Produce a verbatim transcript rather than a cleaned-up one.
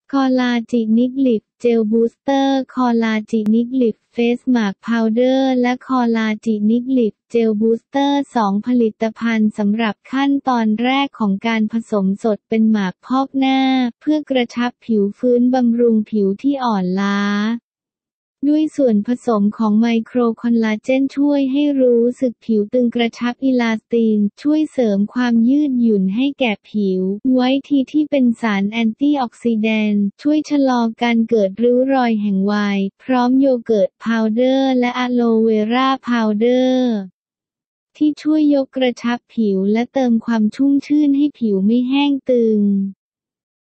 คอลลาจินิกลิฟเจลบูสเตอร์คอลลาจินิกลิฟเฟสมาร์คพาวเดอร์และคอลลาจินิกลิฟเจลบูสเตอร์สองผลิตภัณฑ์สำหรับขั้นตอนแรกของการผสมสดเป็นหมากพอกหน้าเพื่อกระชับผิวฟื้นบำรุงผิวที่อ่อนล้าด้วยส่วนผสมของไมโครคอลลาเจนช่วยให้รู้สึกผิวตึงกระชับอิลาสตินช่วยเสริมความยืดหยุ่นให้แก่ผิวไวท์ทีที่เป็นสารแอนตี้ออกซิแดนต์ช่วยชะลอการเกิดริ้วรอยแห่งวัยพร้อมโยเกิร์ตพาวเดอร์และอะโลเวราพาวเดอร์ที่ช่วยยกกระชับผิวและเติมความชุ่มชื่นให้ผิวไม่แห้งตึง